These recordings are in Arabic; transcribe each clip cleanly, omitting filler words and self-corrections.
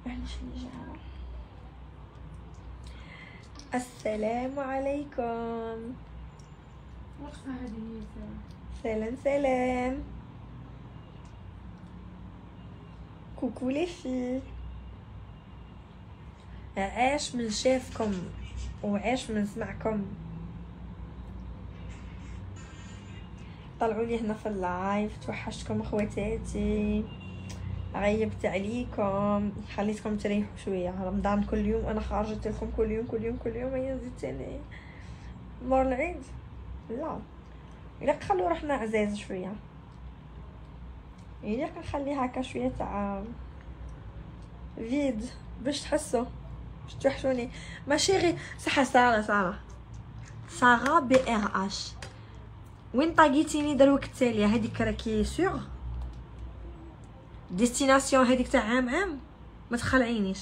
معليش اللي جا. السلام عليكم. واقفة هذه سلام سلام. كوكو لي في، عاش من شافكم وعاش من سمعكم. طلعوا لي هنا في اللايف، توحشتكم اخواتاتي، غيبت عليكم، خليتكم تريحوا شويه. رمضان كل يوم انا خرجت لكم، كل يوم كل يوم كل يوم، هي نزيد تاني مور العيد. لا الا خلوا روحنا عزاز شويه، الا كنخلي هكا شويه تاع فيد باش تحسوا، باش توحشوني. ماشي غير صح. سارة بي ار اش، وين طاقيتيني دروك التالية؟ هذيك راكي سيغ ديستيناسيون، هذيك تاع عام ما تخلعينيش.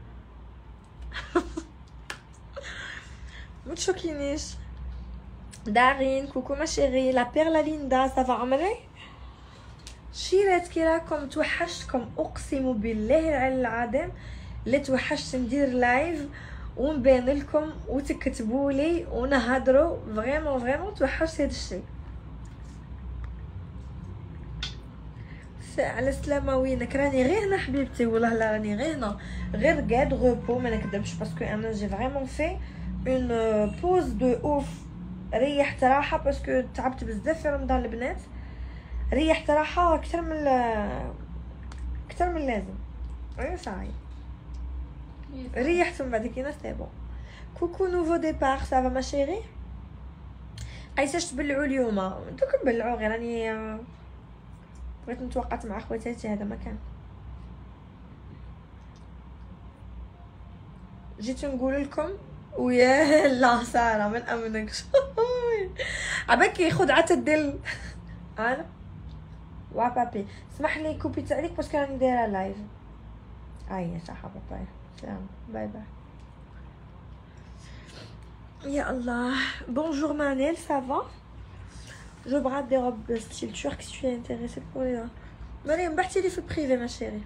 ما تشوكينيش. دارين كوكو ما شيري، لا بيرلا ليندا سافا عمري. شيرات كي راكم؟ توحشتكم اقسم بالله العلي العظيم، اللي توحشت ندير لايف ونبين لكم وتكتبوا لي ونهضروا. فريمون توحشت هذا الشيء. على السلامه. وينك؟ راني غير هنا حبيبتي، والله لا راني غير هنا، غير قاعد غوبو ما نكذبش، باسكو انا جي فريمون في اون بوز دو اوف. ريحت راحه باسكو تعبت بزاف في رمضان البنات، ريحت راحه اكثر من اللازم. ايوا صاي ريحت من بعد كينا سي بون. كوكو نوفو ديبار سافا ما شيري. قيساش تبلعوا اليوم؟ دوك نبلعوا، غير راني بغيت نتوقت مع خواتاتي، هذا مكان. جيت نقول لكم ويا لا ساره من امنكش. عباك خدعه الدل. انا وا بابي اسمح لي كوبيت عليك باسكو راني دايره لايف. اي صح بابايا، سلام باي باي. يا الله. Bonjour Manel, ça va? Je brade des robes style turc si tu es intéressée pour les... مريم بحتي لي في البريفي ما شيري.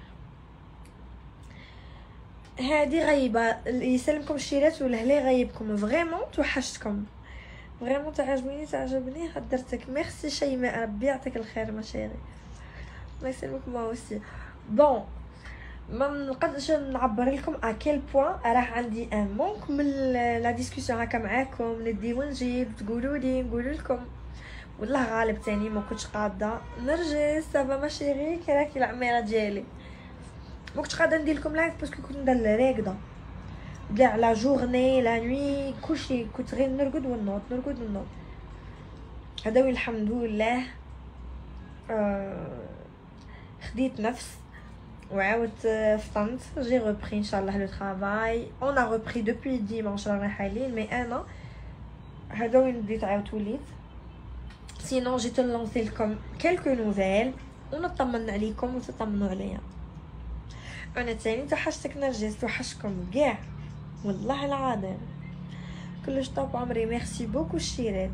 هادي غايبه، يسلمكم الشيرات والهلي غايبكم. فريمون توحشتكم، فريمون تعجبني هدرتك. ميرسي شيماء، ربي يعطيك الخير ما شيري. الله يسلمك ما اوسي. بون ما نقدرش نعبر لكم اكيل بوين راه عندي ان مونك من لا ديسكوسيون هكا معاكم، ندي ونجيب، تقولوا لي نقول لكم. والله غالب تاني ما كنتش قاده نرجس سافا ما شيري، كي راكي العميره ديالي. ما كنتش قاده ندير لكم لايف باسكو كنت ندير راقده كاع لا جورني لا نوي كلشي، كنت غير نرقد ونوض. هذا الحمد لله خديت نفس وعاودت فطنت. جي ريبري ان شاء الله لو طرافاي، اون ا ريبري دوبوي ديمونش رانا حالين. مي انا هذا وين بديت عاودت وليت. سينون جيت نلونسي لكم كلكو نوفيل ونطمن عليكم وتطمنوا عليا. انا تاني توحشتك نرجس، توحشكم كاع والله العظيم. كلش طاب عمري. ميرسي بوكو الشيرات.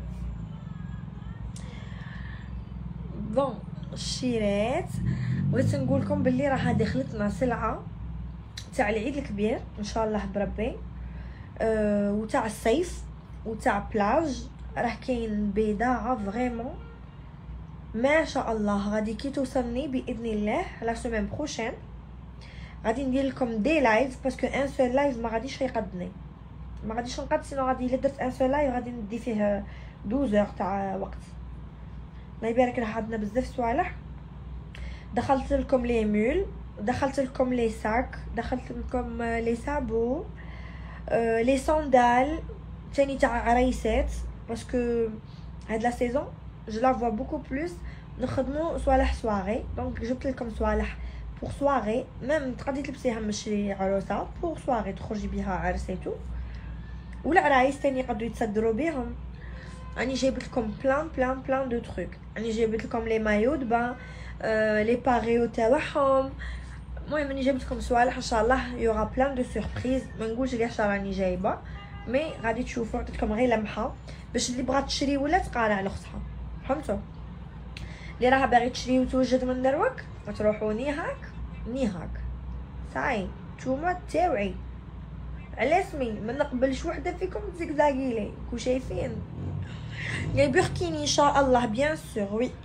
بون الشيرات بغيت نقول لكم باللي راه دخلتنا سلعه تاع العيد الكبير ان شاء الله بربي، وتاع الصيف وتاع بلاج. راه كاين بضاعه فريمون ما شاء الله. غادي كي توصلني باذن الله لا سيمين بروشين غادي ندير لكم دي لايف، باسكو ان سول لايف ما غاديش يقدني، ما غاديش نقد. سينو غادي الا درت ان سول لايف غادي ندي فيه 12 تاع وقت. الله يبارك له عندنا بزاف صوالح. دخلت لكم لي مول، دخلت لكم لي ساك، دخلت لكم لي سابو، لي صندال تاني تاع عريسات، باسكو هاد لا سيزون جو لا فوا بوكو بلوس نخدمو صوالح سواغي. دونك جبت لكم صوالح بور سواغي، ميم تقدري تلبسيها ماشي عروسه، بور سواغي تخرجي بها عرسيتو، والعرايس تاني يقدروا يتصدروا بهم. راني جايبت لكم بلان دو تروك. راني جايبت لكم لي مايو دو بان، لي باريو تاعهم. المهم راني جايبت لكم صوالح ان شاء الله يوغا بلان دو سوربريز. ما نقولش لي عشان راني جايبه، مي غادي تشوفوا. عطيتكم غير لمحه باش اللي بغات تشري ولا تقارع على اختها، فهمتوا؟ اللي راها باغي تشري وتوجد من دروك ما تروحوا ني هاك صاي نتوما تاوعي على سمي ما نقبلش وحده فيكم تزكزاكي لي كو شايفين لي بوركيني ان شاء الله بيان سور وي.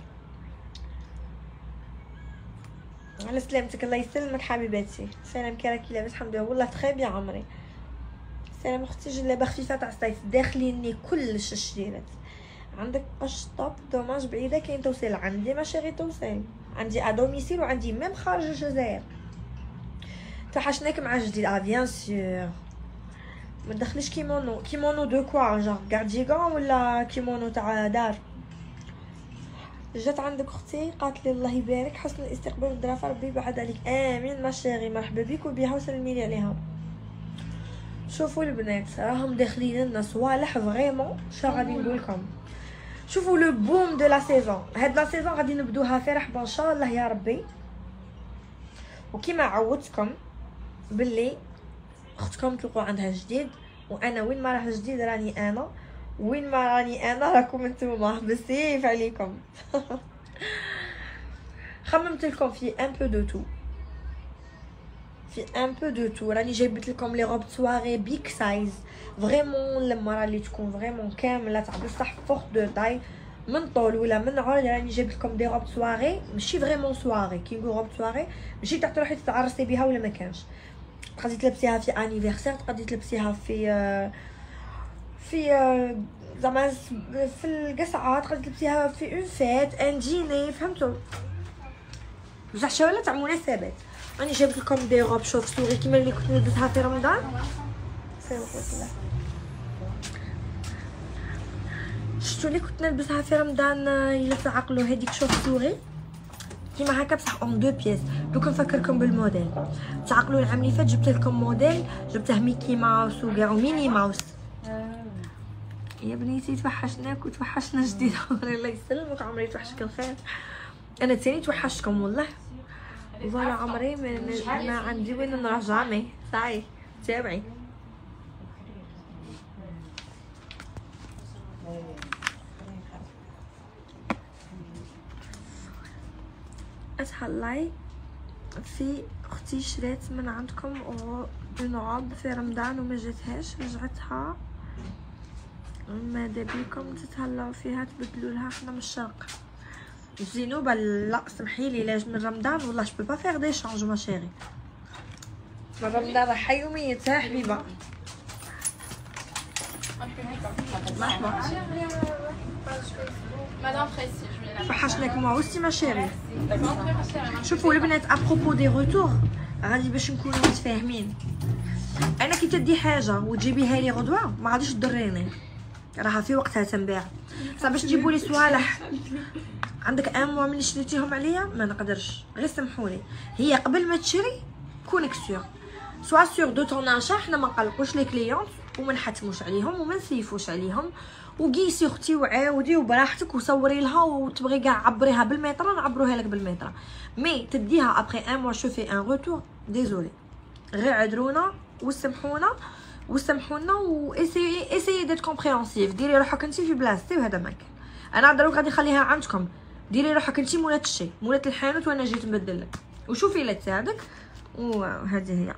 على سلامتك الله يسلمك حبيباتي. سلام كي راكي لاباس؟ الحمد لله والله تخي بيان عمري. سلام اختي جلابه خفيفه تاع الصيف داخليني كلش الشريرات. عندك طوب دوماج بعيده كاين توصيل عندي ماشي غير توصيل عندي ادوميسيل وعندي ميم خارج الجزائر. توحشناك مع جديد بيان سور. ما تدخليش كيمونو دو كوا جون كارديغون ولا كيمونو تاع دار. جات عندك اختي قالت لي الله يبارك حسن الاستقبال والظرافه ربي يبعد عليك. امين ما شيري مرحبا بك وبيها وسلمي لي عليها. شوفوا البنات راهم داخلين لنا صوالح فريمون شا غادي نقول لكم. شوفوا لو بوم دو لا سيزون. هاد لا سيزون غادي نبدوها فرح ان شاء الله يا ربي. وكيما عودتكم باللي اختكم تلقوا عندها جديد وانا وين ما راه جديد راني انا وين ما راني انا راكم نتوما بالسيف عليكم. خممت لكم في ان بو دو تو راني جايبت لكم لي روب سواري بيك سايز فريمون المراه اللي تكون فريمون كامله تاع بصح فوق دو تاي من طول ولا من عرض. راني جايبت لكم دي روب سواري ماشي فريمون سواري كي نقول روب سواري ماشي تاع تروحي تتعرسي بها ولا ما كانش. تقدري تلبسيها في انيفرسير تقدري تلبسيها في زعما في القصعه تقدري تلبسيها في اون فيت ان ديني فهمتوا بصح شويه تاع مناسبات. راني جايبت لكم دي روب شوف سوري كيما اللي كنت نلبسها في رمضان. شفتوا اللي كنت نلبسها في رمضان الا تعقلوا هذيك شوف سوري كيما هكا بصح اون دو بياس. دوك نفكركم بالموديل تعقلوا العام اللي فات جبت لكم موديل جبته ميكي ماوس وكاع وميني ماوس. يا بنيتي توحشناك وتوحشنا جديد عمري الله يسلمك عمري توحشك الخير. انا تاني توحشتكم والله والله عمري ما عندي وين نروح جامي صاي تابعي. اتهلاي في اختي شريت من عندكم اون روب في رمضان وما جاتهاش رجعتها ماذا بيكم تتهلاو فيها تبدلوا لها. حنا من الشرق زينوبه لا سمحيلي لاج من رمضان والله جو با فيغ دي شانج ما شيري. من رمضان راح يوميتها حبيبه. مرحبا مدام فريسي توحشناك مع وستي ما شيري. شوفوا البنات ابروبو دي روتور غادي باش نكونوا متفاهمين. انا كي تدي حاجه وتجيبيها لي غدوه ما غاديش تضريني راها في وقتها تنباع. بصح باش تجيبوا لي صوالح عندك ان موا ملي شريتيهم عليا ما نقدرش غير سمحولي. هي قبل ما تشري كونك سيغ سوا سيغ دو طون اشا. حنا ما نقلقوش لي كليونط وما نحتموش عليهم وما نسيفوش عليهم. وقيسي اختي وعاودي وبراحتك وصوري لها وتبغي كاع عبريها بالميطره نعبروها لك بالميطره. مي تديها ابري ان موا شوفي ان روتور ديزولي غير عذرونا وسمحونا واسيي ديت كومبريهنسيف. ديري روحك انت في بلاصتي وهذا ما كان. انا دروك غادي نخليها عندكم ديري روحك انت مولات الشي مولات الحانوت وانا جيت نبدل لك وشوفي لا تساعدك. وهذه هي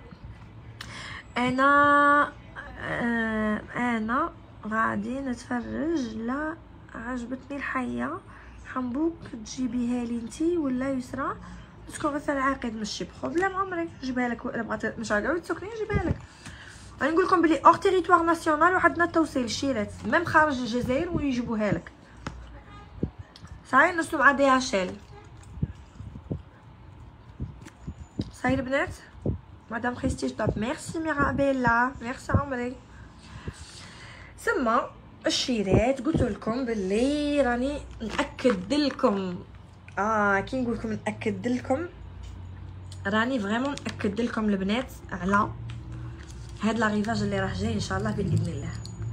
انا غادي نتفرج. لا عجبتني الحيه حنبوك تجيبيها لي انتي ولا يسرا تكون غير العقيد ماشي بروبليم عمري جيبها لك. الا بغات مش عاقله تسكني جيبها لك. غادي نقول لكم بلي اور تيريتوار ناسيونال وعندنا توصيل الشيرات ميم خارج الجزائر ويجيبوها لك صاي. نسلو مع دي اشيل صاي البنات. مدام خريستي طاب ميرسي ميرابيلا ميرسي عمري. سما الشيرات قلت لكم باللي راني ناكد لكم كي نقول لكم ناكد لكم راني فريمون ناكد لكم البنات على هاد لاريفاج اللي راح جاي ان شاء الله باذن الله.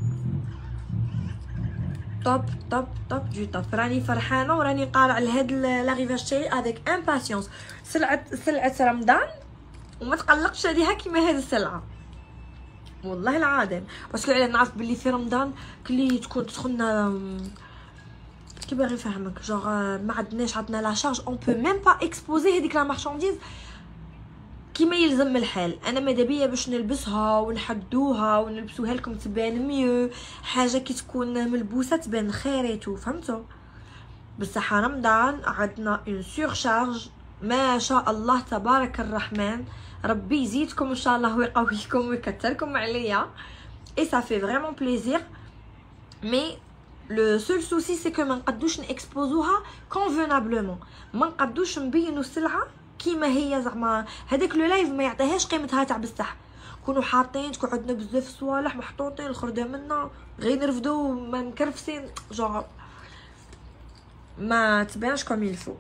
توب توب توب دو توب. راني فرحانه وراني قارع لهاد لاريفاج تاعي افيك امباسيونس. سلعه رمضان وما تقلقش عليها كيما هاد السلعه والله العظيم باسكو علاه نعرف بلي في رمضان كلي تكون تدخلنا كي باغي نفهمك جوغ ما عندنا لا شارج اون بو ميم با اكسبوزي هذيك لا مارشانديز كيما يلزم الحال. انا ماذا بيا باش نلبسها ونحدوها ونلبسوها لكم تبان ميو، حاجه كي تكون ملبوسه تبان خيريتو، فهمتوا؟ بصح رمضان عندنا اون سورشارج ما شاء الله تبارك الرحمن، ربي يزيدكم ان شاء الله ويقويكم ويكثركم عليا، اي ça fait vraiment plaisir. مي لو سول سوسي سي كو ما نقدوش نكسبوزوها كونفونابلومون، ما نقدوش نبينوا السلعه كيما هي، زعما هذاك لو لايف ما يعطيهاش قيمتها تاع بصح. كونوا حاطين تكون عندنا بزاف صوالح محطوطين الخرده منا غير نرفدو ما مكرفسين جونغ ما تبانش كوم يلفو.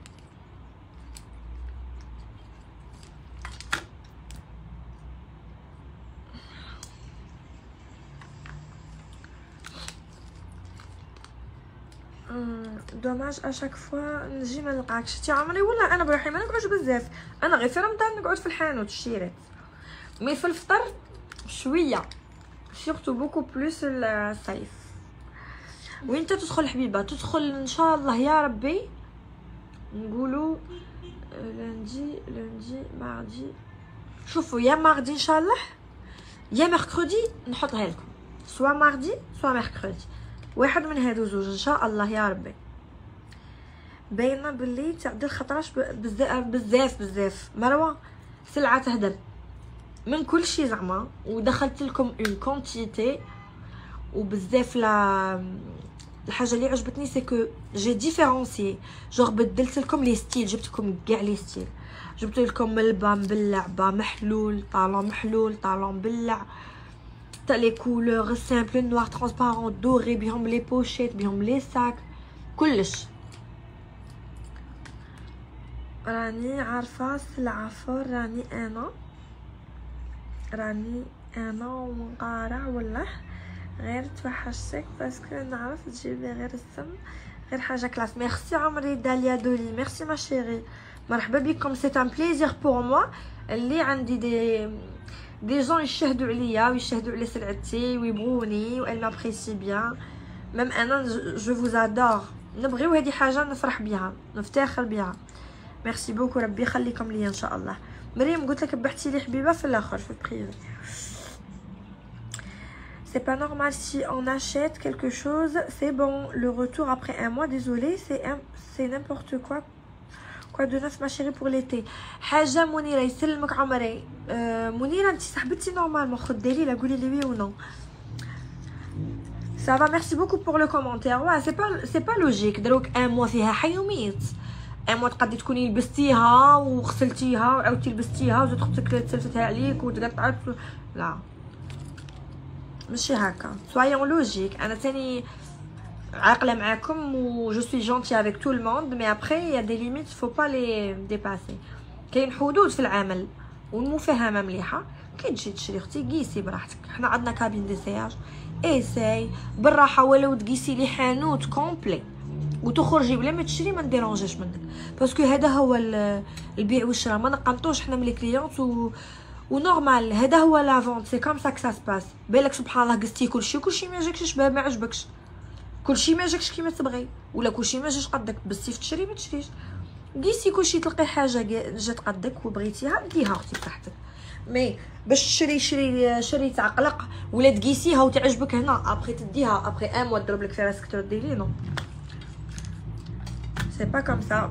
دوماج اشاك فوا نجي ما نلقاكش تي عمري، ولا انا بروحي ما نقعدش بزاف، انا غير في رمضان نقعد في الحانوت الشيرات، مي في الفطر شويه سورتو بوكو بلوس الصيف. وين تدخل حبيبه؟ تدخل ان شاء الله يا ربي نقولوا لوندي ماردي، شوفوا يا ماردي ان شاء الله يا ميركودي نحطها لكم، سوا ماردي سوا ميركودي، واحد من هادو زوج ان شاء الله يا ربي. باينه باللي تعدل خطراش بزاف مروه سلعه تهدر من كل شيء زعما، ودخلت لكم اون كونتيتي وبزاف. الحاجه اللي عجبتني سي كو جي ديفيرونسي، جوغ بدلت لكم لي ستيل، جبت لكم كاع لي ستيل، جبت لكم ملبا مبلع، با محلول، طالون محلول، طالون مبلع، تاع لي كولور سامبل، نوار ترانسبارون، دوري، بهم لي بوشيت، بهم لي ساك، كلش. راني عارفه السلعه فور، راني انا ونقارع والله غير توحشتك باسكو نعرف تجيبي غير السم، غير حاجه كلاس. ميرسي عمري داليا دولي، ميرسي ما شيري، مرحبا بكم. سي ان بليزير بور موا اللي عندي دي جون يشهدوا عليا ويشهدوا على سلعتي ويبغوني و ال مابريسي بيان، ميم انا جو فوز ادور، نبغيو هذه حاجه نفرح بها نفتخر بها. ميرسي بوكو، ربي يخليكم ليا ان شاء الله. مريم قلت لك بحتي لي حبيبه في الاخر في البريفي. C'est pas normal si on achète quelque chose, c'est bon. Le retour après un mois, désolé, c'est n'importe quoi. Quoi de neuf ma chérie pour l'été. حاجه منيره يسلمك عمري. منيره انت صاحبتي نورمالمون، خد دليل قولي لي وي و نو. Ça va, merci beaucoup pour le commentaire. Ouais, c'est pas logique. دروك un mois فيها حي وميت. un mois تقدري تكوني لبستيها وغسلتيها وعاودتي لبستيها وزاد اختك تلفتها عليك وتقطعت. لا ماشي هكا، soyons logique. انا تاني عاقله معاكم و جو سوي جونتي افيك تو الموند، مي ابري يا دي ليميت فو با لي ديباسي. كاين حدود في العمل والمفاهمه مليحه. كي تجي تشري اختي قيسي براحتك، حنا عندنا كابين دي سياج، ايساي بالراحه، ولو تقيسي لي حانوت كومبلي وتخرجي بلا ما تشري ما نديرونجيش منك، باسكو هذا هو البيع والشراء، ما نقنطوش حنا من لي كليونط ونورمال. هذا هو لا فونت، سي كوم سا كو سا سباس. بالك سبحان الله قستي كلشي ما جاكش ما عجبكش، كلشي ما جاكش كيما تبغي، ولا كلشي ما جاش قدك، بزاف تشري ما تشريش. قيسي كلشي تلقي حاجه جات قدك وبغيتيها ديها اختي بصحتك. مي باش شري تاع قلق ولا تقيسيها وتعجبك هنا ابري تديها ابري ان موا تضرب لك في راسك تردي لي، نو سي با كوم سا.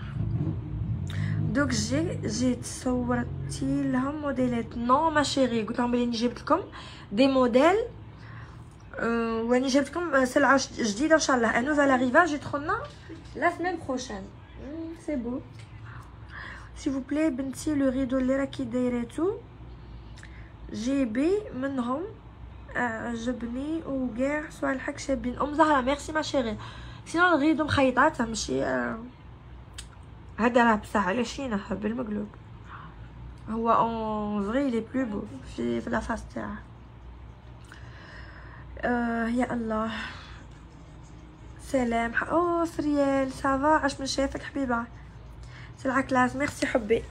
دوك جي تصورتي لهم موديلات؟ نو ما شيري، قلت لهم بلي جبت لكم دي موديل واني جبت لكم سلعه جديده ان شاء الله. ان نوفال اريفاج يدخلنا لا سيمين بروشين. سي بو سي فو بلي بنتي لو ريدو اللي راكي دايراتو جيبي منهم عجبني وكاع صوالحك شابين. زهره ميرسي ما شيري. سينو الغيدو مخيطات ماشي هذا راه بصح علاش بالمقلوب، هو اون فري لي بلو بو في لا فاس تاعه. يا الله سلام. فريال سافا، عاش من شافك حبيبه، سلعه كلاس. ميرسي حبي.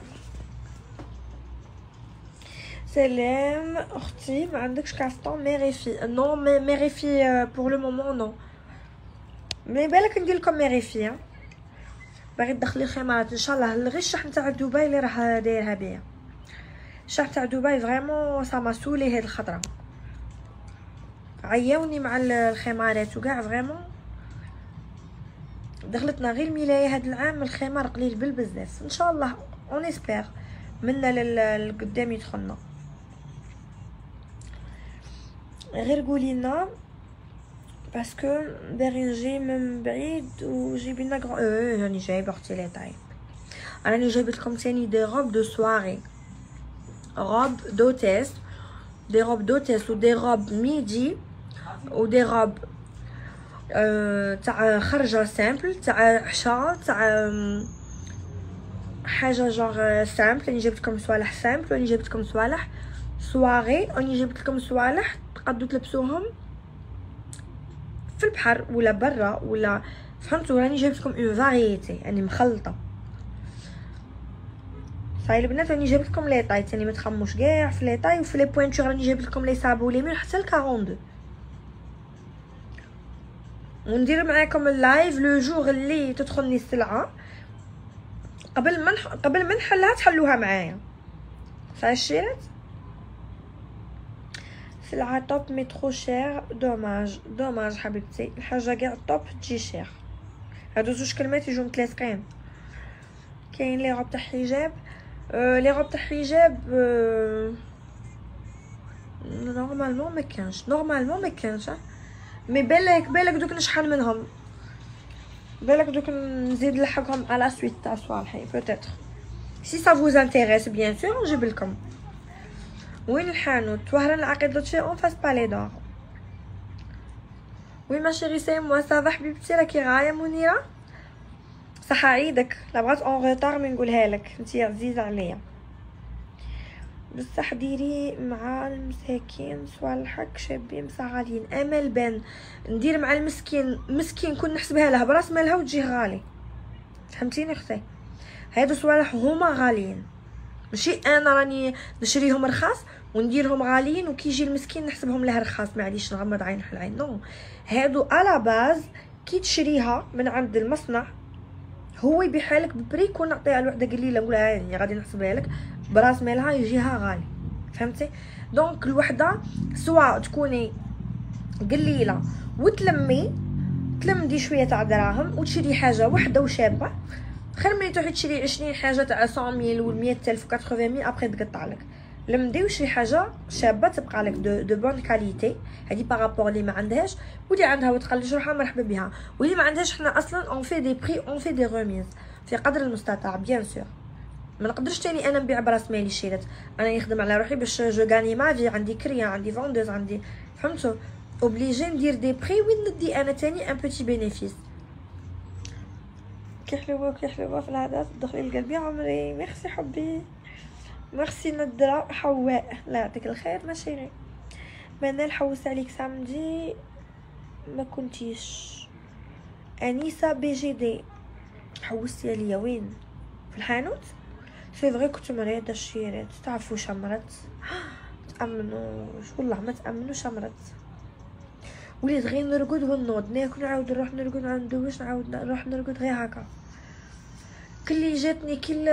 سلام اختي، ما عندكش كاستون ميريفي؟ نو ميريفي بور لو مومون نو، مي بالك ندير لكم ميريفي. باغي تدخلي خمارات ان شاء الله، غير الشحن تاع دبي اللي راه دايرها بيا الشعب تاع دبي فريمون سا سولي هاد الخطره، عيوني مع الخمارات وكاع فريمون. دخلتنا غير الملايه هاد العام الخمار قليل بالبزاف، ان شاء الله اون اسبير منا للقدام يدخلنا. غير قولي لنا باسكو باغي نجي من بعيد وجيبي لنا راني جايبه اختي لي طايب. راني جايبه لكم ثاني دي روب دو سواري، روب دوتيس، دي روب دوتيس ودي روب ميدي ودي روب تاع خرجه سامبل تاع عشاء تاع حاجه جوغ سامبل. راني جبت لكم صوالح سامبل، راني جبت لكم صوالح سواري، راني جبت لكم صوالح تقدروا تلبسوهم في البحر ولا برا ولا فهمتوا. راني جبت لكم اون فاريتي يعني مخلطه. صاي البنات راني جبت لكم لي طاي ثاني ما تخموش كاع في لي طاي وفي لي بوينتور. راني جبت لكم لي صابو لي ميل حتى ل 42. وندير معاكم اللايف لو جور اللي تدخلني السلعه قبل ما نحلها تحلوها معايا. فاشيرت سلعه توب مي ترو شير، دوماج حبيبتي، الحاجه كاع توب تجي شير. هادو زوج كلمات يجو متلاصقين. كاين لي روب تاع حجاب، لي روب تاع حجاب نورمالمون ما كانش مي بالك دوك نشحن منهم، بالك دوك نزيد نلحقهم على سويت تاع صوالحي بوتيتر سي سا فوز انتريس بيان سور نجيب لكم. وين الحانوت؟ وهران العقيد لوتشي اون فاس بالي دور. وي ما شيري سي موا صافا حبيبتي راكي غايه منيره؟ صح عيدك، لا بغات اون روتار مي نقولها لك انتي عزيزه عليا. بصح ديري مع المساكين صوالحك شابين بصح غاليين. امل بان ندير مع المسكين مسكين كون نحسبها له براس مالها وتجي غالي، فهمتيني اختي؟ هادو صوالح هما غاليين، ماشي انا راني نشريهم رخاص ونديرهم غاليين وكي يجي المسكين نحسبهم له رخاص. معليش نغمض عين حل عين، نو هادو على باز كي تشريها من عند المصنع هو يبيعها لك ببري كون نعطيها لوحده قليله نقولها هاني غادي نحسبها لك براس مالها يجيها غالي، فهمتي؟ دونك الوحده سواء تكوني قليله تلمدي شويه تاع دراهم وتشري حاجه وحده وشابه، خير ملي تروحي تشري 20 حاجه تاع 100,000 و 100,000 و 80,000 ابري تقطع لك. لمدي وشري حاجه شابه تبقى لك دو بون كاليتي. هذه بارابور اللي ما عندهاش واللي عندها وتقلج روحها مرحبا بها، واللي ما عندهاش حنا اصلا اون في دي بري اون في دي روميز في قدر المستطاع بيان سور. ما نقدرش تاني انا نبيع براس مالي شيرات، انا نخدم على روحي باش جو غاني مافي، عندي كريا عندي فوندوز عندي فهمتوا اوبليجي ندير دي بري وين ندي انا تاني ان بوتي بينيفيس. كي حلوه في العادات تدخلي لقلبي عمري. ميرسي حبي، ميرسي ندرة حواء، لا يعطيك الخير ما شيري. منال حوست عليك سامدي ما كنتيش. انيسه بي جي دي حوستي عليا وين؟ في الحانوت؟ سي فري كنت مريضه الشيرات تعرفوا شمرت تامنوش والله ما تامنوش شمرت. وليت غير نرقد ونوض ناكل نعاود نروح نرقد نعاود ندوش نعاود نروح نرقد غير هكا. كل جاتني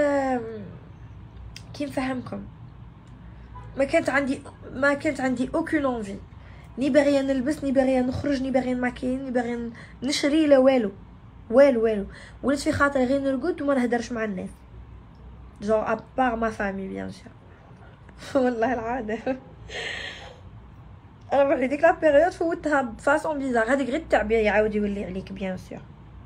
كي نفهمكم ما كانت عندي اوكين اونفي، ني باغيه نلبس ني باغيه نخرج ني باغيه نماكين ني باغيه نشري لا والو. وليت في خاطري غير نرقد وما نهدرش مع الناس جو ابار ما فامي بيان سور. والله العاده انا بحال ديك لا بيريود فوتها بفاصون بيزار. هذيك غير التعبير يعاود يولي عليك بيان سور.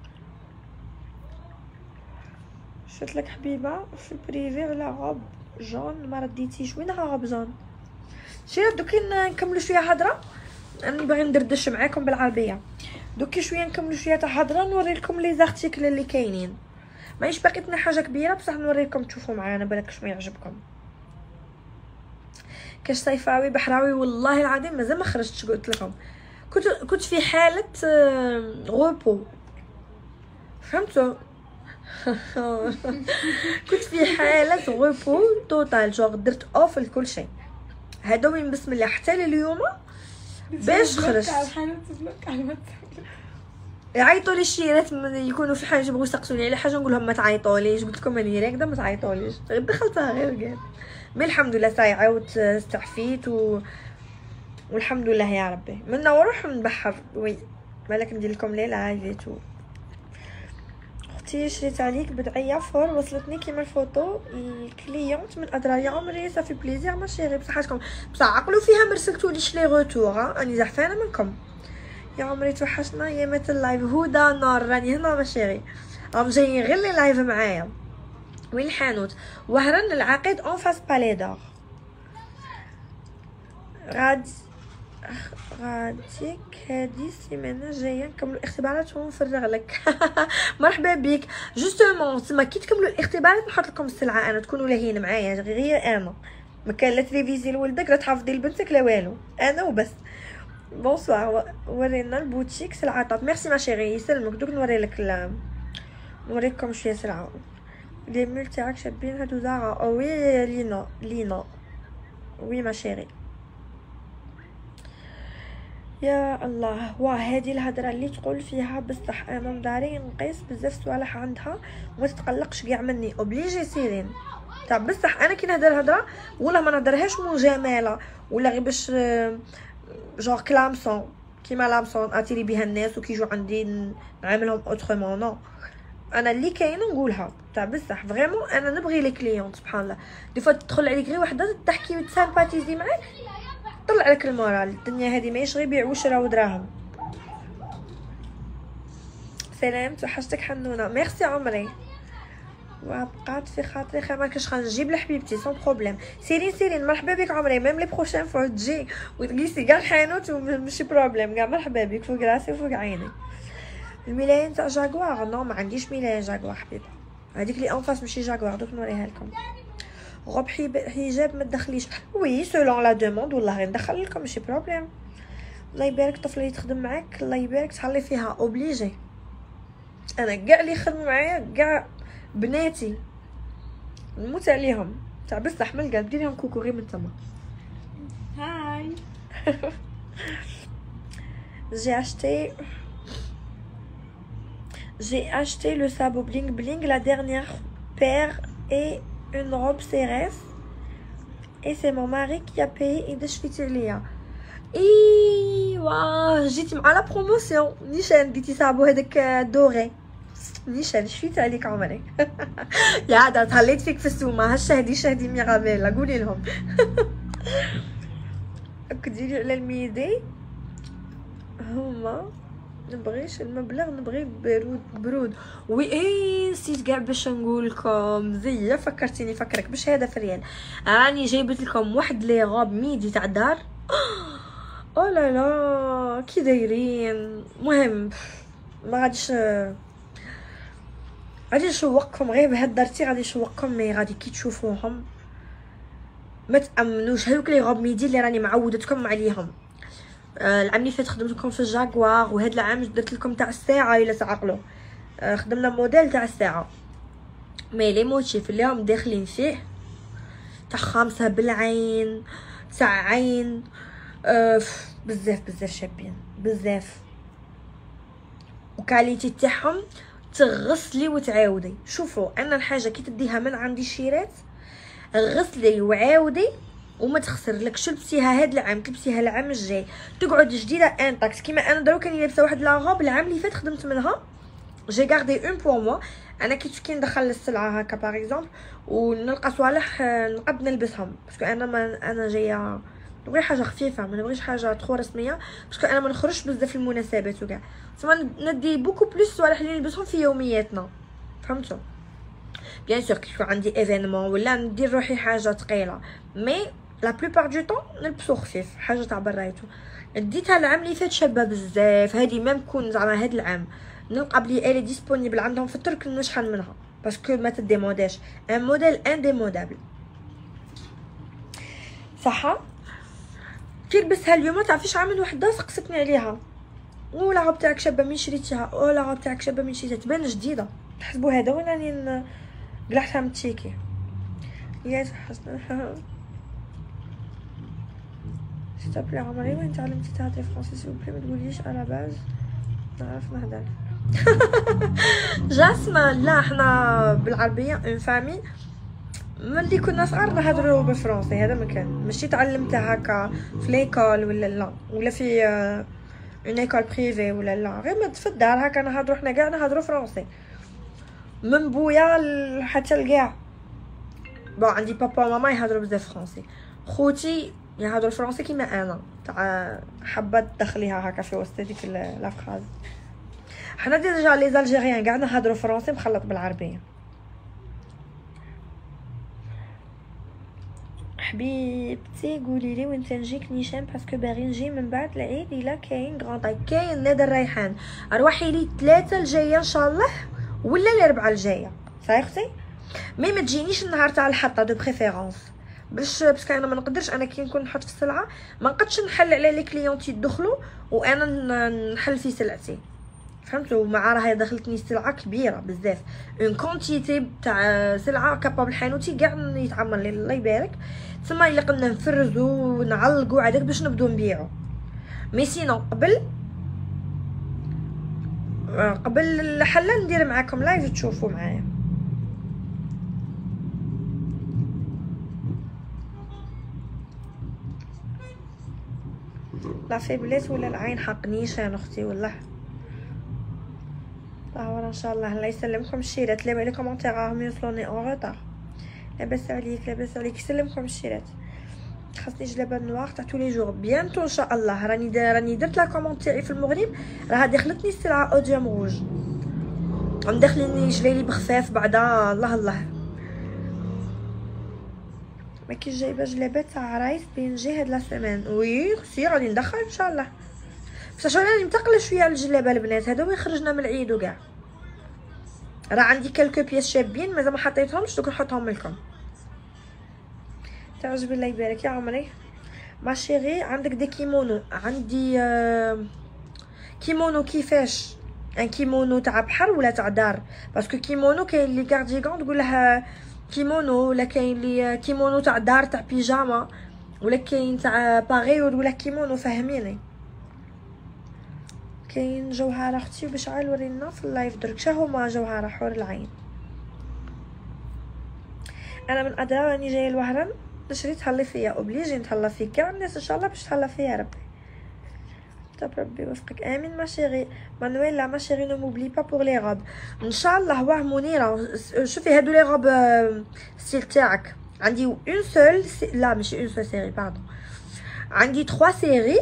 شفت لك حبيبه في بريفي على غوب جون ما رديتيش. وينها غوب جون؟ شي دوكي نكملوا شويه هضره، انا باغي ندردش معاكم بالعربيه. دوكي شويه نكملوا شويه تاع هضره نوري لكم لي زارتيكل اللي كاينين. ماهيش باقيتنا حاجه كبيره بصح نوريكم تشوفوا معانا بالك شنو يعجبكم. كاش صيفاوي بحراوي والله العظيم مازال ما خرجتش. قلت لكم كنت في حاله غوبو فهمتوا. كنت في حاله غوبو توتال جو درت اوف لكل شيء. هذا من بسم الله حتى اليوم باش خرجت. يعيطوا لي الشيرات يكونوا في حاجه يبغوا يسقسوني على حاجه نقول لهم ما تعيطوليش. قلت لكم راني راكده ما تعيطوليش. دخلتها غير قال مي الحمد لله ساي عاودت استعفيت والحمد لله يا ربي. منا وروح نبحر وي بالك ندير لكم لي لايفيت اختي شريت عليك بدعيه فور وصلتني كيما الفوطو الكليونت من ادرا يا عمري صافي بليزير ما شيري بصحتكم بصح عقلوا فيها ما رسلتوليش لي روتور راني زعفانه منكم يا عمري توحشنا يا مات اللايف هدى نار راني هنا ما شيري راهم جايين غير لي لايف معايا. وين الحانوت؟ وهران العقيد اون فاس بالي دور. غاديك هادي السيمانه الجايه نكملوا الاختبارات ونفرغ لك. مرحبا بك. جوستومون تما كي تكملوا الاختبارات نحط لكم السلعه انا تكونوا لاهين معايا غير انا ما كان لا تلفزيون لولدك لا تحفظي لبنتك لا والو انا وبس. بونسوار ورينا البوتيك سلعه طاب. ميرسي ما شيري يسلمك. دوك نوري لك نوريكم شويه سلعه. لي مول تاعك شابين هادو زارا. وي لينا وي ما شيري. يا الله واه هذه الهضره اللي تقول فيها بصح انا مداري نقيس بزاف صوالح عندها وما تتقلقش كاع مني اوبليجي سيرين تاع بصح انا كي نهضر هضره ولا ما نهضرهاش مجامله ولا غير باش جور كلامسون كيما لامسون اتيري بها الناس وكيجوا عندي نعاملهم اوترومون نو انا اللي كاينه نقولها تاع بصح فريمون انا نبغي لي كليونط سبحان الله دي فوا تدخل عليك غير وحده تحكي وتسامباتيزي معاك طلع لك المورال. الدنيا هذه ماهيش غير بيع وشرا ودراهم. سلام توحشتك حنونه. ميرسي عمري وبقات في خاطري خير ما كاش غنجيب لحبيبتي سون بروبليم. سيرين مرحبا بك عمري ميم لي بروشين فوا تجي وتجلسي كاع الحانوت وماشي بروبليم كاع مرحبا بك فوق راسي وفوق عيني. الملايين تاع جاكوار نو ما عنديش ملايين جاكوار حبيبه هذيك لي اون فاس ماشي جاكوار دوك نوريها لكم. غوب حجاب ما تدخليش وي سولون لا دوموند والله غير ندخل لكم ماشي بروبليم. الله يبارك الطفله اللي تخدم معاك الله يبارك تهلي فيها اوبليجي. انا كاع اللي يخدموا معايا كاع بناتي نموت عليهم تاع بصح من القلب ديريهم كوكو غير من تما. هاي j'ai acheté le sabot bling bling la dernière paire et une robe CRS et c'est mon mari qui a payé et دشفيت ليا. ايوا جيتي مع لا بروموسيون نيشان ديتي صابو هذاك دوري نيشان شفيت عليك عمري. يا عاد تهليت فيك في السومه شهدي ميرابيلا قولي لهم. كديري على الميدي هما نبغيش المبلغ نبغي برود وي نسيت كاع باش نقول لكم زي فكرتيني فكرك باش هذا في ريال راني جايبت لكم واحد لي غوب ميدي تاع دار. او لا لا كي دايرين مهم ما غاديش نشوقكم غير بهاد درتي غادي نشوقكم مي غادي كي تشوفوهم ما تامنوش هذوك لي غوب ميدي اللي راني معودتكم عليهم. العام اللي فات خدمت لكم في الجاكوار وهذا العام درت لكم تاع الساعه الا تعقلوا خدمنا موديل تاع الساعه مي لي موتيف اللي هم داخلين فيه تاع خامسه بالعين تاع عين بزاف شابين بزاف وكاليتي تاعهم تغسلي وتعاودي. شوفوا انا الحاجه كي تديها من عندي شيرات غسلي وعاودي وما تخسر لك شو لبسيها هاد العام تلبسيها العام الجاي تقعد جديده انتاكس. كيما انا دروك راني لابسه واحد لا روب العام اللي فات خدمت منها جي غاردي اون بور موا. انا كي ندخل السلعه هكا باغ اكزومبل ونلقى صوالح نقد نلبسهم باسكو انا جايه نبغي حاجه خفيفه ما نبغيش حاجه تخو رسميه باسكو انا ما نخرجش بزاف المناسبات وكاع ثم ندي بوكو بلوس صوالح اللي نلبسهم في يومياتنا فهمتوا. بيان سور كي يكون عندي ايفينمون ولا ندير روحي حاجه ثقيله مي لا بلوبار دو طون نلبسو خفيف حاجه تاع برايتو. ديتها العام اللي فات شابه بزاف هذه ميم كون زعما هاد العام نلقى بلي الي ديسپونيبل عندهم في الترك نشحن منها باسكو ما تديموداش ان موديل انديمودابل صح. كي لبسها اليوم تعرفيش عامل وحده سقستني عليها ولا غاب تاعك شابه من شريتيها ولا غاب تاعك شابه من شريتها تبان جديده تحسبوا هذا وين راني قلعتها من تشيكي يا حسنا. ستابلي عمري وين تعلمتي تهضري فرونسي سيبلي ما تقوليش على باز نعرف نهضر. جاسمه لا احنا بالعربيه اون فامي ملي كنا صغار نهضروا بالفرنسي، هذا ما كان ماشي تعلمتها هكا في ليكول ولا لا، ولا في اون ايكول بريفي ولا لا، غير في الدار هكا نهضروا حنا كاع نهضروا فرنسي من بويا حتى لكاع. بون عندي بابا وماما يهضروا بزاف فرنسي، خوتي يهضروا فرنسي كيما انا، تاع حابه تدخليها هكا في وسط ديك لا فراز. حنا ديجا لي زالجيريان كاع نهضروا فرنسي مخلط بالعربيه. حبيبتي قولي لي وين تنجيك نيشان باسكو باغي نجي من بعد العيد الا كاين غونطاي. كاين نادر ريحان، اروحي لي 3 الجايه ان شاء الله ولا الاربعه الجايه صاي اختي، مي ما تجينيش النهار تاع الحطه دو بريفيرونس باش باسكو انا ما نقدرش، انا كي نكون نحط في السلعه ما نقدش نحل على لي كليونتي يدخلوا وانا نحل في سلعتي، فهمتوا؟ مع راهي دخلتني سلعه كبيره بزاف، اون كونتيتي تاع سلعه كابابل حانوتي كاع يتعمر لي الله يبارك، تما الا قلنا نفرزو ونعلقو هذاك باش نبداو نبيعو. مي سينو قبل الحله ندير معاكم لايف تشوفوا معايا. لا فيبليس ولا العين حق نيشان اختي والله طاهر ان شاء الله. الله يسلمكم الشيرات، لي كومونتير راهم يوصلوني اون روطار. لاباس عليك لاباس عليك، يسلمكم الشيرات. خاصني جلابه نوار تاع تو لي جور بيانتو ان شاء الله. راني درت لا كوموند تاعي في المغرب، راه دخلتني السلعه اوديوم روج، مدخليني جلالي بخفاف بعدا الله الله. ما كي جايبه جلابه تاع عرايس بين جي هاد لا سيمين. وي سي غادي ندخل ان شاء الله، بصح راني متقله شويه على الجلابه البنات هادو وين خرجنا من العيد وكاع. راه عندي كالكو بيس شابين مازال ما حطيتهمش، دوك نحطهم لكم. تعجبي الله يبارك يا عمري. ما شيري عندك دي كيمونو، عندي كيمونو كيفاش ان كيمونو تاع بحر ولا تاع دار، باسكو كيمونو كاين لي كارديغون تقول لها كيمونو، ولا كاين لي كيمونو تاع دار تاع بيجاما، ولا كاين تاع باغي ولا كيمونو، فهميني. كاين جوهره اختي باش عال ورينا في اللايف درك شا هما جوهره حور العين. انا من ادرا راني جايه الوهران نشري تهلا فيا، اوبليجي نتهلا فيك كاع الناس ان شاء الله باش تهلا فيا ربي. طب ربي يوفقك امين ما شيري. مانويل لا ما شيري نو موبلي با بور لي غوب ان شاء الله. واه منيره شوفي هادو لي غوب ستيل تاعك، عندي اون سول لا ماشي اون سول سيري باردون، عندي 3 سيري،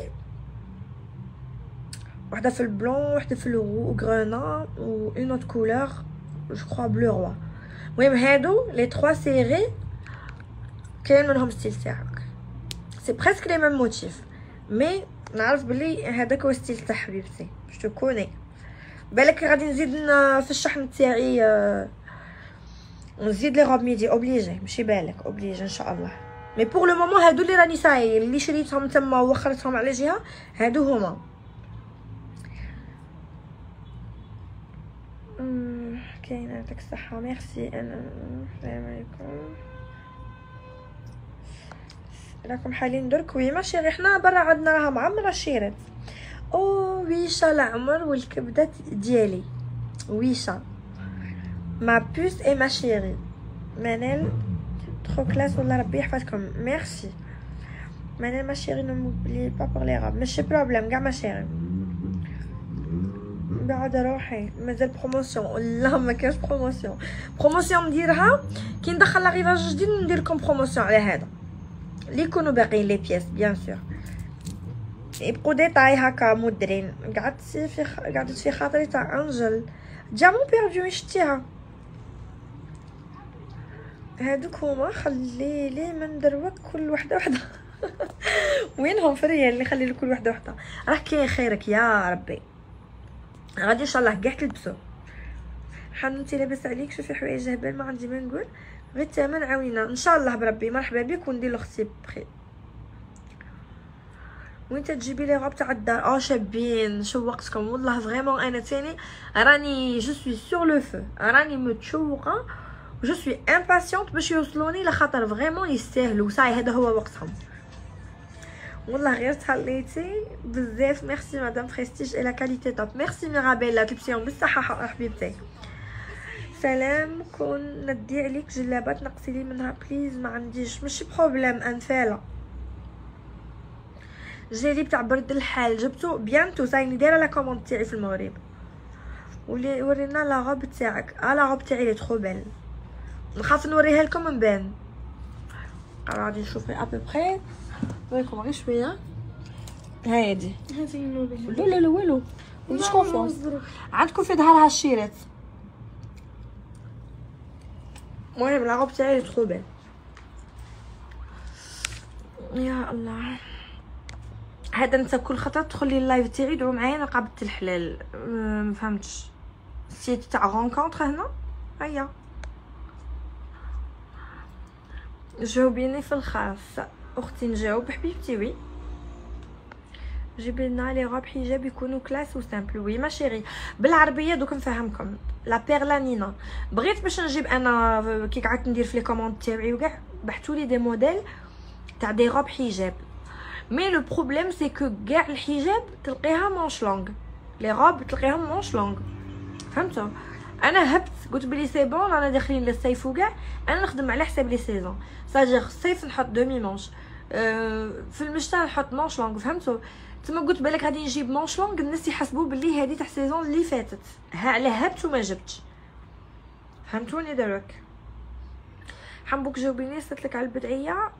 وحده في البلون وحده في الرو غرانا و اون اوت كولور جو كرو بلو روا. المهم هادو لي 3 سيري كاين منهم ستيل تاعك، سي بريسك لي ميم موتيف، مي نعرف بلي هذاك هو ستيل تاع حبيبتي باش تكوني بالك. غادي نزيد في الشحن تاعي ونزيد لي غوب ميدي اوبليجي، ماشي بالك اوبليجي ان شاء الله. مي بور لو مومون هادو اللي راني ساي اللي شريتهم تما وخرتهم على جهه هادو هما. كاين يعطيك الصحه ميرسي. انا السلام عليكم راكم حالين درك. وي ماشي غير حنا برا عندنا راها معمره الشيرات. او ويشا العمر والكبده ديالي ويشا ما بوس اي ما شيري منال ترو كلاس والله ربي يحفظكم. ميرسي منال ما شيري نو موبلي با بور لي غاب ماشي بروبليم كاع ما شيري. بعد روحي مازال بروموسيون والله ما كاش بروموسيون نديرها كي ندخل لاغيفاج جديد ندير لكم بروموسيون على هذا اللي يكونوا باقيين لي بياس بيان سور يبقوا ديتاي هكا مدرين. قعدت في خاطري تاع انجل جامون بيردو شتيها هادوك هما. خلي لي من دروك كل وحده وينهم فريا اللي خلي لكل وحده راه كاين خيرك يا ربي. غادي ان شاء الله كاع تلبسوا. حنوتي لاباس عليك؟ شوفي حوايج هبال ما عندي ما نقول غير الثمن عاونينا ان شاء الله بربي. مرحبا بك وندير لاختي بخير. وين تجيبي لي غاب تاع الدار؟ شابين شوقتكم والله فريمون. انا ثاني راني جو سوي سور لو فو، راني متشوقه جو سوي امباسيونت باش يوصلوني لخاطر فريمون يستاهلوا. صاي هذا هو وقتهم والله. غير تهليتي بزاف. ميرسي مدام بريستيج اي لا كاليتي توب. ميرسي ميرابيلا تلبسيهم بالصحه حبيبتي. سلام كون ندي عليك جلابات نقصي لي منها بليز. ما عنديش، ماشي بروبليم انفاله. جيلي بتاع برد الحال جبتو بيانتو سايني دايره لا كوموند تاعي في المغرب. ورينا لا غوب تاعك. لا غوب تاعي لي ترو بيل. نخاف نوريها لكم من بين. غادي نشوف ابوبري نوريكم غير شويه. هادي هذه نوري. لا لا لا والو مش كونفونس. عندكم في ظهرها الشيرات. المهم لا غوب تاعي لي ترو بيل. يا الله هذا انت كل خطره تدخلي اللايف تاعي دعوا معايا نقابه الحلال. ما فهمتش سيت تاع رونكونطر هنا. هيا جاوبيني في الخاص اختي. نجاوب حبيبتي. وي جيبي لنا لي غوب حجاب يكونوا كلاس وسامبل. وي ما شيري بالعربيه دوك نفهمكم. لا بيرلا نينا بغيت باش نجيب انا كي قعدت ندير في لي كوموند تاعي وكاع بحثولي دي موديل تاع دي غوب حجاب. مي لو بروبليم سي كو كاع الحجاب تلقيها مونش لونغ. لي غوب تلقيهم مونش لونغ. فهمتوا؟ انا هبت قلت بلي سي بون رانا داخلين للصيف وكاع انا نخدم على حساب لي سيزون. ساجير الصيف نحط دومي مونش في المشتا نحط مونش لونغ. فهمتوا؟ تما قلت بالك غادي نجيب مونش لونغ الناس يحسبوا بلي هذه تاع السيزون اللي فاتت. ها على هبت وما جبتش. فهمتوني دروك؟ حنبوك جاوبيني سالتلك على البدعيه.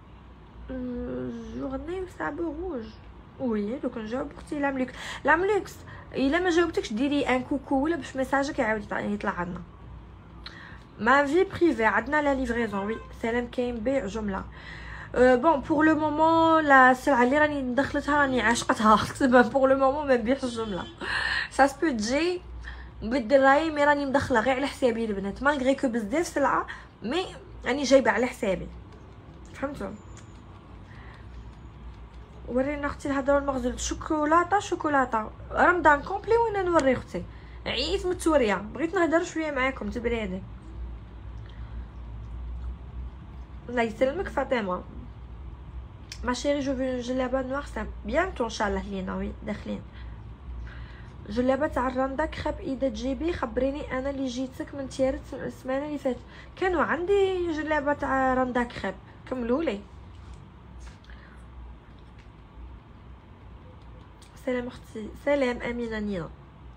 جورني سابو روج. وي دوك نجاوب اختي لامليكس. لامليكس الا ما جاوبتكش ديري ان كوكو ولا باش ميساجك يعاود يطلع عندنا. ما في بريفي عندنا لا ليفريزون. وي سلام كاين بيع جمله. بون بور لو مومون لا السلعه اللي راني دخلتها راني عاشقتها. كتبها بور لو مومون ما نبيعش الجمله. سا سبو تجي بالدراهم مي راني مدخله غير على حسابي البنات مالغري كو بزاف سلعه مي راني جايبه على حسابي. فهمتوا؟ ورينا اختي الهضره المغزل. شوكولاته رمضان كومبلي وين نوري اختي. عييت من التوريه بغيت نهضر شويه معاكم تبريدي. الله يسلمك فاطمه. ما شيري جو في جلابه نوار سام بيانتو ان شاء الله لينا. وي داخلين جلابه تاع الرندا كريب. اذا تجيبي خبريني انا اللي جيتك من تيارت السمانه اللي فاتت كانوا عندي جلابه تاع رندا كريب. كملولي. سلام اختي. سلام امينه نينا.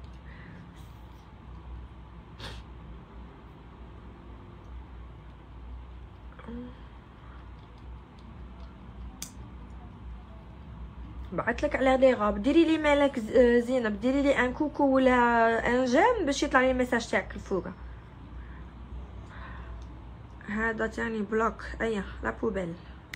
بعثلك على لي غاب. ديري لي مالك زينب ديري لي ان كوكو ولا ان جيم باش يطلع لي الميساج تاعك الفوق. هذا تاني بلوك. ايا لا بوبيل.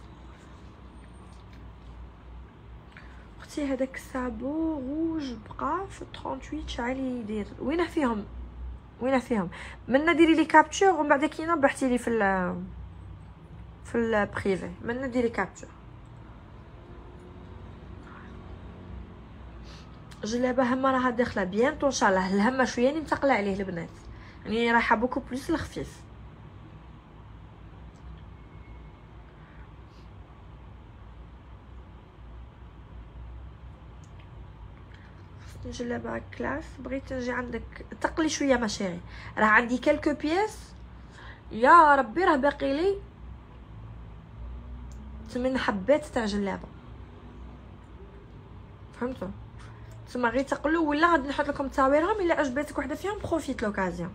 اختي هذاك الصابو روج بقى في 38 شحال يدير. وين فيهم منا ديري لي كابتشر ومن بعد كينا بحثي لي في البريفي منا ديري كابتشر. جلابه هما راها داخله بيانتو ان شاء الله. الهمه شويه راني متقله عليه البنات يعني رايحه بوكو بليس الخفيف. جلابه كلاس. بغيت نجي عندك تقلي شويه ماشيري. راه عندي كلكو بياس يا ربي راه باقي لي 8 حبات تاع جلابه. فهمتوا؟ تما غير تقلو ولا غادي نحط لكم تصاويرهم. الا عجبتك وحده فيهم بروفيت لوكازيون.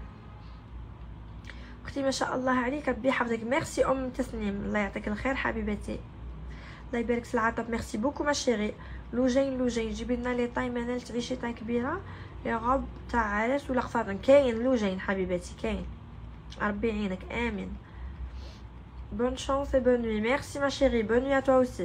اختي ما شاء الله عليك ربي يحفظك. ميرسي تسنيم الله يعطيك الخير حبيبتي. الله يبارك في العطب. ميرسي بوكو ما شيري. لوجين جيبي لنا لي طاي مانال تعيشي طاي كبيره يا غب تاع عرس ولا خفاطن. كاين لوجين حبيبتي كاين. ربي يعينك امين. بون شانس et bonne nuit. Merci ma chérie. Bonne nuit à toi aussi.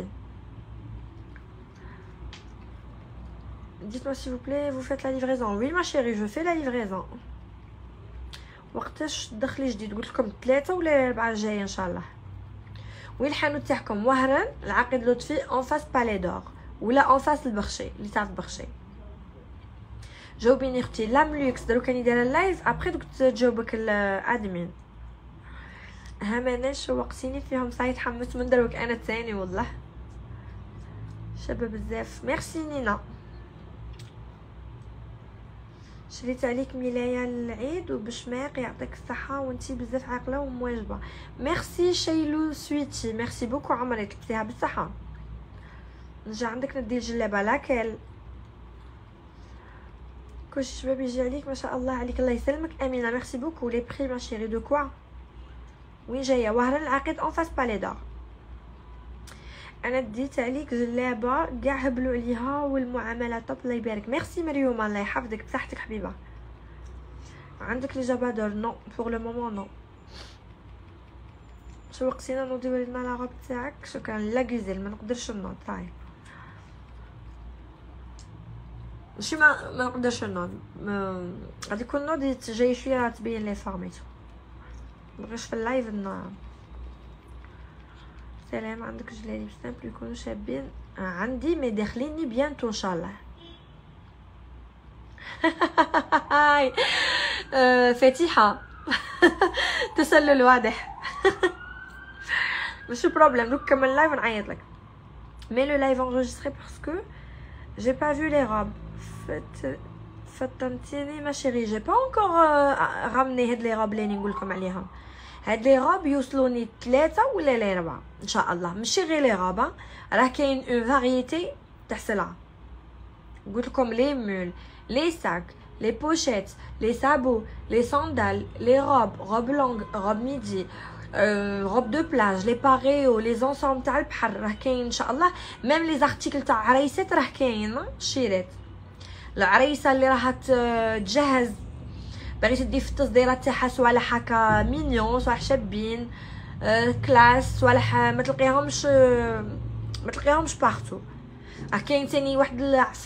Dites-moi s'il vous plaît, vous faites la livraison? Oui ma chérie, je fais la livraison. وقتاش تدخلي جديد؟ قلت لكم 3 ولا 4 الجايه ان شاء الله. وين الحانوت تاعكم؟ وهران العقيد لطفي اون فاس بالي دور ولا اون فاس البخشي اللي تعرف بخشي. جاوبيني اختي. لاملوكس دروك راني دايره اللايف ابري دوك تجاوبك الادمين. هماناش وقتيني فيهم صايت حمست من دروك انا تاني والله شابه بزاف. ميرسي نينا. شريت عليك ملايه للعيد وبشماق، يعطيك الصحه وانتي بزاف عاقله ومواجبه. ميرسي شيلو سويتي، ميرسي بوكو عمري، لبستيها بالصحه. نجي عندك ندي الجلابه لاكل كلشي شباب يجي عليك ما شاء الله عليك. الله يسلمك امينه، ميرسي بوكو. لي بري ما شيري دو كوا؟ وين جايه؟ وهران العقيد اون فاس بالي دار. انا ديت عليك جلابه كاع هبلوا عليها والمعامله طب. الله يبارك. ميرسي مريوم، الله يحفظك بصحتك حبيبه. عندك لي جابادور؟ نو بور لو مومون نو. شوقتينا نوضيو لنا لاغوب تاعك. شكرا. لا غزيل ما نقدرش نوض صاي، ماشي ما نقدرش نوض. غادي يكون نوض جاي شويه تبين لي فورميتو، مبغيش في اللايف نوض. سلام. عندك جلالي بسامبل يكونوا شابين؟ عندي مي داخليني بيانتو ان شاء الله. هاي فاتحه. تسلل واضح. ماشي بروبليم، دوك كمل اللايف نعيط لك. مي لو لايف انجستري باسكو جي با فيو لي روب. فتنتيني ما شيري، جي با انكور رامني هاد لي روب اللي نقول لكم عليهم. هاد لي روب يوصلوني 3 ولا 4 ان شاء الله، ماشي غير لي روب، راه كاين اون فاريتي تاع سلعه. قلت لكم لي مول، لي ساك، لي بوشيت، لي سابو، لي صندال، لي روب لونغ، روب ميدي، روب دو بلاج، لي باريو، لي زونسوم تاع البحر راه كاين ان شاء الله. ميم لي زارتيكل تاع عريسات راه كاين شيرات. العريسه اللي راها تجهز باغي تدي في التصديرات تاعها صوالح هكا مينيون، صوالح شابين كلاس، صوالح ما تلقيهمش بارتو. كاين تاني واحد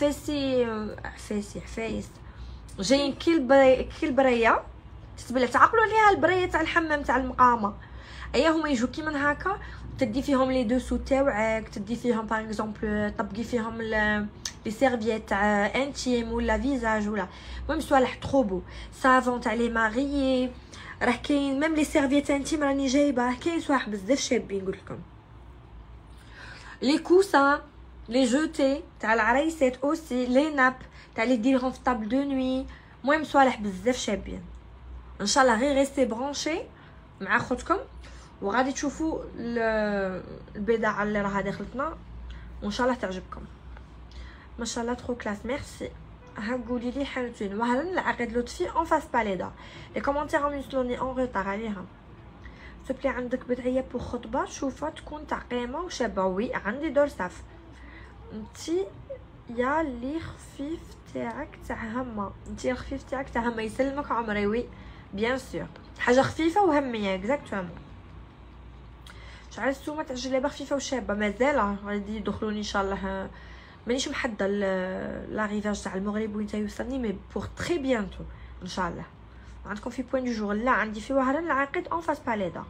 عفايس جايين كي البريه تتبلع. تعقلوا عليها البريه تاع الحمام تاع المقامه، ايا هما يجوا كيما هكا، تدي فيهم لي دوسو تاوعك، تدي فيهم باغ اكزومبل طبقي فيهم لي سيرفييت تاع انتيم ولا فيزاج ولا المهم صوالح تروبو، صافون تاع لي ماريي راه كاين. ميم لي سيرفييت انتيم راني جايبه، كاين صوالح بزاف شابين نقول لكم. لي كوسان، لي جوتي تاع العرايسات اوسي، لي ناب تاع لي ديرهم في طابل دو نوي. المهم صوالح بزاف شابين ان شاء الله. غير ريستي برونشي مع خوتكم وغادي تشوفوا البضاعه اللي راها داخلتنا وان شاء الله تعجبكم. ما شاء الله ترو كلاس. ميرسي. ها قولي لي حانوتين وهلا العقد لطفي اون فاس باليدا. لي كومونتير راهم يوصلوني اون ريطار عليها. سبلي عندك بدعيه بو خطبه تشوفها تكون تاع قيمه وشابه؟ وي عندي دور صاف. انتي يا لي خفيف تاعك تاع همه، انتي الخفيف تاعك تاع همه. يسلمك عمري. وي بيان سور، حاجه خفيفه وهميه اكزاكتومون. شعر السومه تاع الجلابه خفيفه وشابه مازال غادي يدخلوني ان شاء الله. مانيش محدده لاريفاج تاع المغرب وين تيوصلني، مي بور تري بيانتو ان شاء الله. عندكم في بوين دو جور؟ لا عندي في وهران العقيد اون فاس باليدا.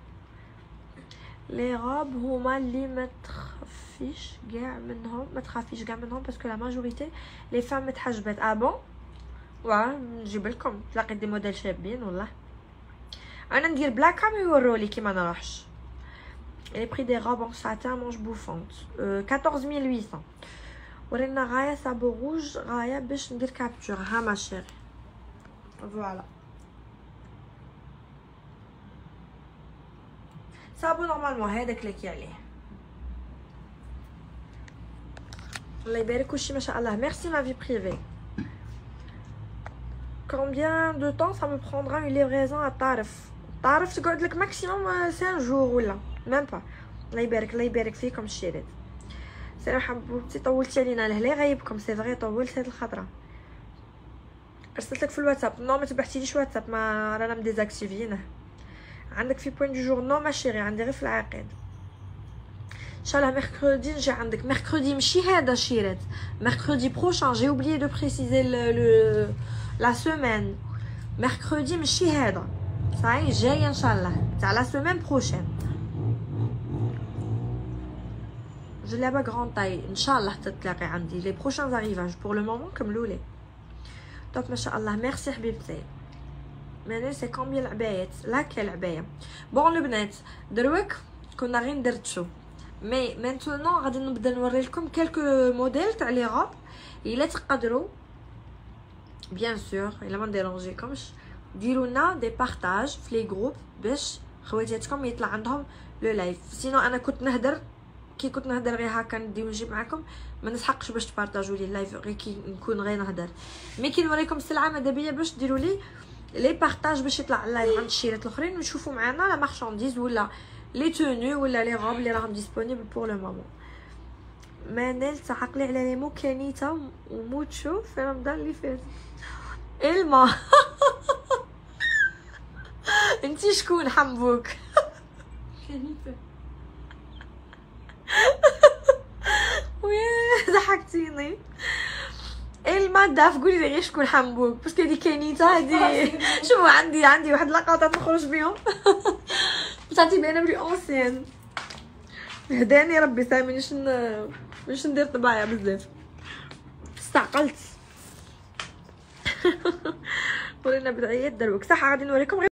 لي غاب هما اللي ما تخافيش كاع منهم باسكو لا ماجوريتي لي فام متحجبات. بون واه نجيب لكم تلاقي دي موديل شابين والله. انا ندير بلاكا ما يورولي كيما نروحش. لي بري دي روب ان ساتان مونج بوفونت 14800. ورينا غايه صابو روج غايه باش ندير كابتور. ها ما شيري فوالا صابو نورمالمون هذاك اللي كي عليه. الله يبارك وشي ما شاء الله. ميرسي ما في بريفي. combien de temps ça me prendra une livraison à طارف تقعد لك ماكسيموم 5 جور ولا ميم با. الله يبارك فيكم الشيرات. سلام حبوبتي، طولتي علينا لهلا غايبكم. سي فغي طولت هاد الخطره. ارسلت لك في الواتساب. نو ما تبعتيليش واتساب، ما رانا مديزاكتيفينه. عندك في بوين دو جور؟ نو ما شيري عندي غير في العقيد ان شاء الله. ميركودي نجي عندك. ميركودي ماشي هذا شيرات، ميركودي بروشان. جي اوبليي دو بريسيزي لا سيمين. ميركودي ماشي هذا صاي جايه ان شاء الله تاع لا سيمين بروشين. جلابه غران طاي ان شاء الله تتلاقي عندي لي بروشان اريفاج. بور لو مومون كملوا لي توب ما شاء الله. ميرسي حبيبتي. ماني سي كومبيان العبايات؟ لا كاين العبايه. بون البنات دروك كنا غير ندرتشو، مي مانتونون غادي نبدا نوري لكم كالكو موديل تاع لي غوب. الا تقدروا بيان سور الا ما نديرونجيكمش ديروا لنا دي بارطاج في لي جروب باش خواتاتكم يطلع عندهم لو لايف. سينو انا كنت نهدر غير هكا ندي ونجيب معكم، ما نسحقش باش تبارطاجوا لي اللايف غير كي نكون غير نهدر. مي كي نوريكم السلعه ماذا بيا باش ديروا لي بارطاج باش يطلع اللايف عند الشيرات الاخرين ونشوفوا معنا لا مارشانديز ولا لي تونو ولا لي روب اللي راهم ديسپونيبل بور لو مومون. منال تعق لي على لي مو كانيتا وموتشو في رمضان اللي فات. الما انتي شكون حمبوك؟ كانيتا ويا ضحكتيني. الما داف قولي لي غير شكون حمبوك باسكو هادي كانيتا هادي شوفوا عندي واحد لقطات نخرج بهم بصاتي باينه بلي اونسيان. هداني ربي سامي باش ندير طبايع بزاف استعقلت. ورينا بدعيات دروك صح غادي نوريكم